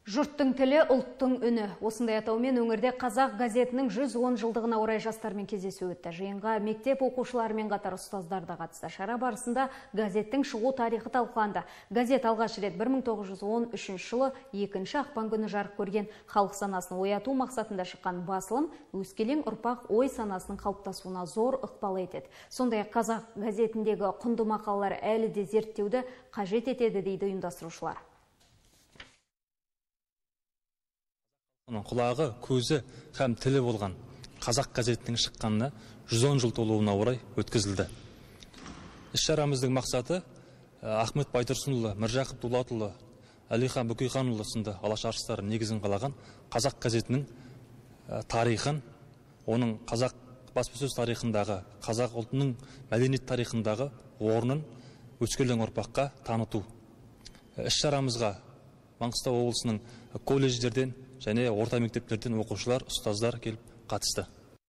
Жұрттың тілі, ұлттың үні. Осындай атаумен өңірде Қазақ газетінің 110 жылдығына орай жастармен кездесу өтті. Жиынға мектеп оқушыларымен қатар ұстаздар да қатысты. Шара барысында газеттің шығу тарихы талқыланды. Газет алғаш рет 1913 жылы 2 ақпан күні жарық көрген. Халық санасын ояту мақсатында шыққан басылым өскелең ұрпақ ой санасының қалыптасуына зор ықпал етеді. Сондай-ақ Қазақ газетіндегі құнды мақалалар әлі де зерттеуді қажет етеді дейді ұйымдастырушылар. Құлағы, көзі һәм тілі болған Қазақ газетінің шыққанына 110 жыл толуына орай өткізілді. Іс-шарамыздың мақсаты Ахмет Байтұрсынұлы, Міржақып Дулатұлы, Әлихан Бөкейханұлы сынды алаш арыстары негізін қалаған Қазақ газетінің тарихын, оның қазақ баспасөз тарихындағы, қазақ ұлтының мәдениет тарихындағы орнын өскелең ұрпаққа таныту. Іс-шарамызға Маңғыстау облысының колледждерден және орта мектептерден оқушылар, ұстаздар келіп қатысты.